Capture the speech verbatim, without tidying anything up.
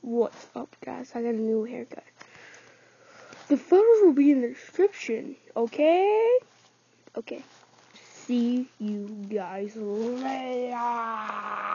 What's up, guys? I got a new haircut. The photos will be in the description, okay? Okay. See you guys later.